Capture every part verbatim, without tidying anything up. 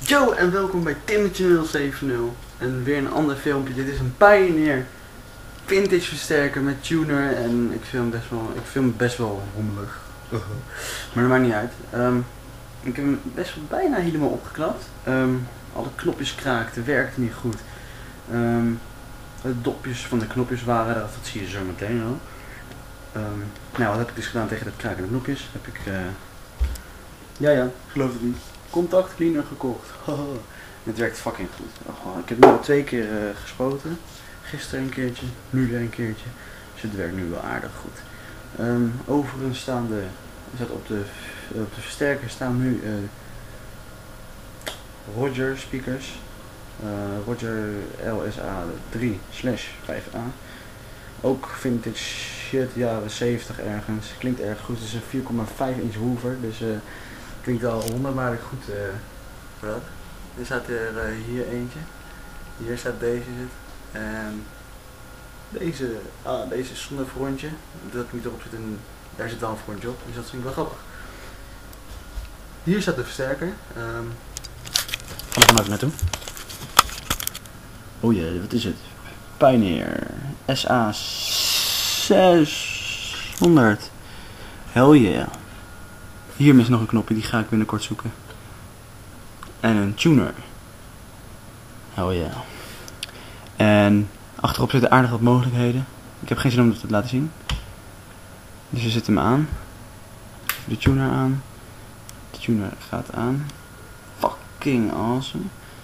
Yo en welkom bij Timmertje nul zeven nul en weer een ander filmpje. Dit is een Pioneer vintage versterker met tuner en ik film best wel, ik film best wel rommelig. Maar dat maakt niet uit. Um, ik heb hem best wel bijna helemaal opgeklapt. Um, alle knopjes kraakten, werkte niet goed. Um, de dopjes van de knopjes waren eraf, dat zie je zo meteen al. Um, nou, wat heb ik dus gedaan tegen dat krakende knopjes? Heb ik, uh, ja ja, geloof het niet, contact cleaner gekocht. Het werkt fucking goed. Oh, ik heb nu al twee keer uh, gespoten. Gisteren een keertje, nu weer een keertje. Dus het werkt nu wel aardig goed. Um, overigens staan de, staat op de, op de versterker staan nu uh, Roger speakers. Uh, Roger L S A drie slash vijf A. Ook vintage shit, jaren zeventig ergens. Klinkt erg goed. Het is een vier komma vijf inch woofer. Dus uh, klinkt al honderdmalig goed. Uh, voor dat. Er staat er uh, hier eentje. Hier staat deze zit. En deze, ah, deze is zonder frontje. Dat moet erop zitten. En daar zit wel een frontje op. Dus dat vind ik wel grappig. Hier staat de versterker. Um, Hier gaan we even naartoe. Oh jee, wat is het? Pioneer S A zeshonderd. Hell yeah. Hier mis nog een knopje, die ga ik binnenkort zoeken. En een tuner. Hell yeah. En achterop zitten aardig wat mogelijkheden. Ik heb geen zin om dat te laten zien. Dus we zetten hem aan. De tuner aan. De tuner gaat aan. Fucking awesome.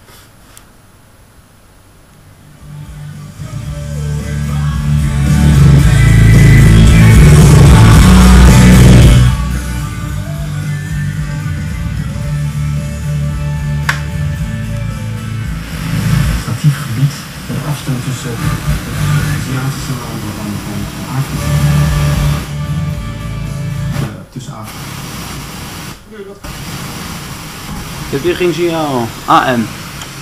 Gebied, de afstand tussen de Aziatische landen en Afrika. Uh, tussen Afrika. Je hebt hier geen signaal. A M.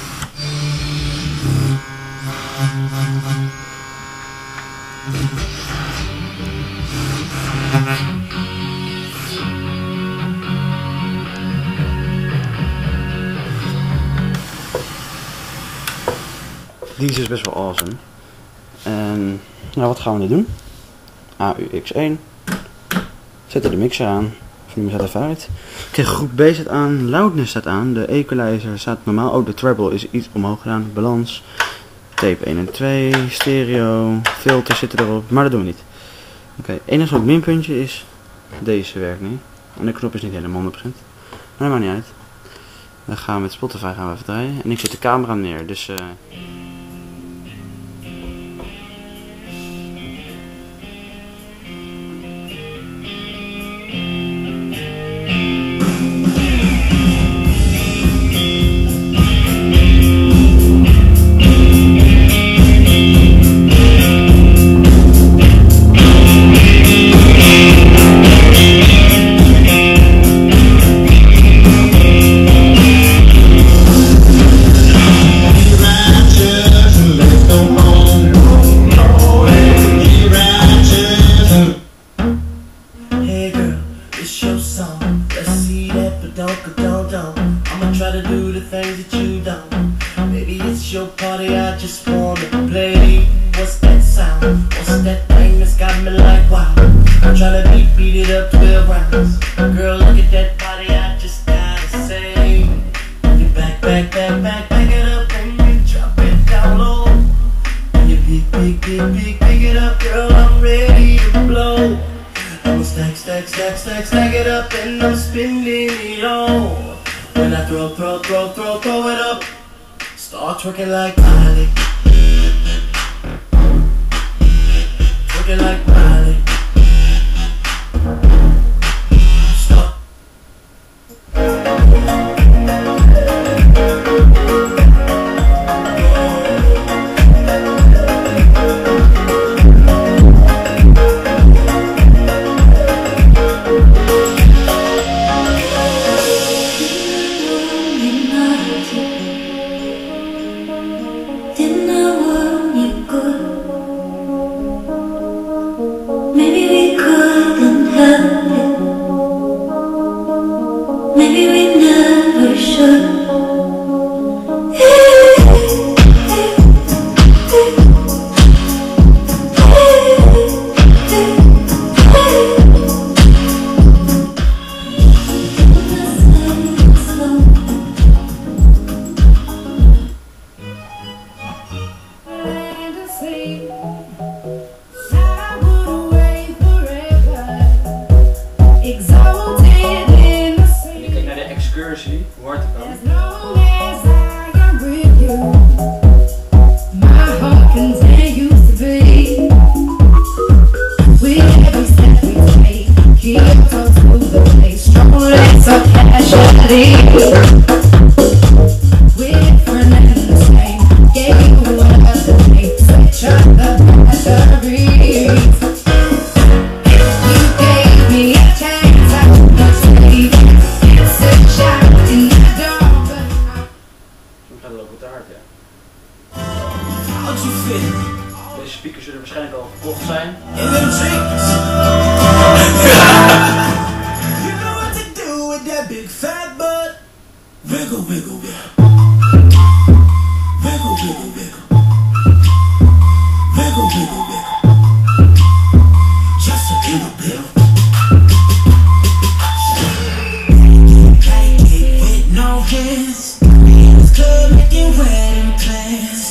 Die is dus best wel awesome. En nou, wat gaan we nu doen? A U X één. Zetten de mixer aan. Of die staat even uit. Oké, groep B staat aan. Loudness staat aan. De equalizer staat normaal. Oh, de treble is iets omhoog gedaan. Balans. Tape één en twee. Stereo. Filters zitten erop. Maar dat doen we niet. Oké, het enige wat minpuntje is. Deze werkt niet. En de knop is niet helemaal honderd procent. Maar dat maakt niet uit. Dan gaan we met Spotify gaan we even draaien. En ik zet de camera neer. Dus uh, I'ma try to do the things that you don't. Maybe it's your party, I just wanna play. What's that sound? What's that thing that's got me like wow? I'm trying to beat, beat it up twelve rounds. Girl, look at that body, I just gotta say. You back, back, back, back, back it up and you drop it down low. You big, big, big, big, pick it up, girl, I'm ready to blow. I'ma stack, stack, stack, stack, stack it up and I'm spinning it all. When I throw, throw, throw, throw, throw it up, start twerking like Miley. Twerking like Miley. Stop. Maybe we never should. te hard, ja. How'd you feel? Deze speakers zullen waarschijnlijk al verkocht zijn. In them drinks. You know what to do with that big fat butt. Wiggle, wiggle, wiggle. Wiggle, wiggle, wiggle. Wiggle, wiggle, wiggle. Just a little bit. Can't get with no hands. It's club making wedding plans.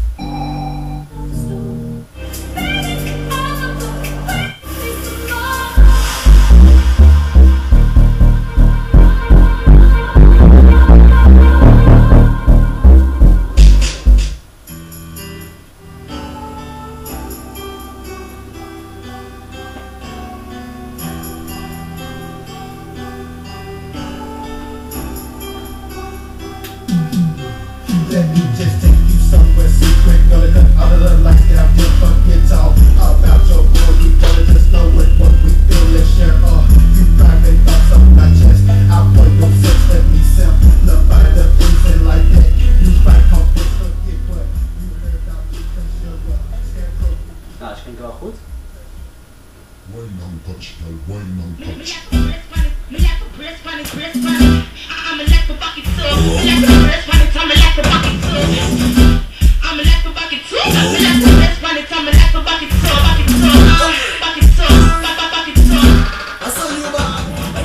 Let me just take you somewhere secret. Gonna cut all of the lights down. We'll forget all about your boy. We gonna just know it, what we feel and share all. You private thoughts on my chest. I want your sex, let me simplify the reason like that. You fight conflict, forget what you heard about me. Cause you're a scarecrow. Nou, dat klinkt wel goed. Wine on touch, girl, wine on touch. Me like a breast bunny, breast bunny. I'm a like a bucket too. Me like a breast bunny, I'm a like a bucket too. I'm a like a bucket too. Me like a breast bunny, I'm a like a bucket too. Bucket too, bucket too, bucket too. I saw you about.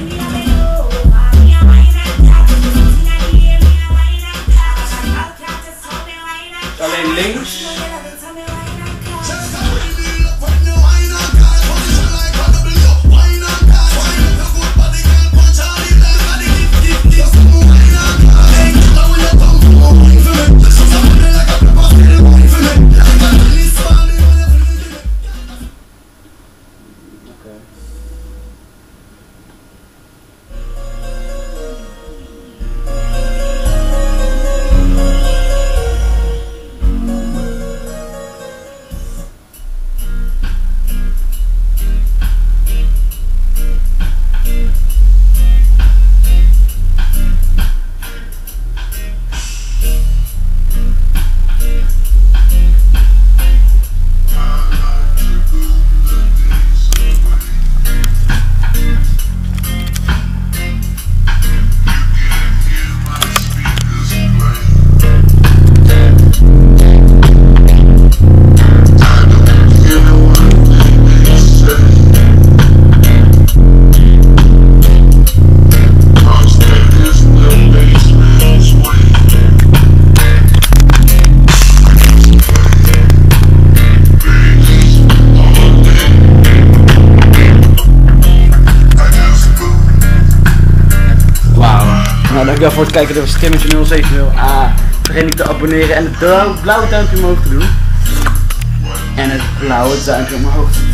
Alleen links. Nou, dankjewel voor het kijken. Dit was Timmetje nul zeven nul. Ah, vergeet niet te abonneren en het blauwe duimpje omhoog te doen. En het blauwe duimpje omhoog te doen.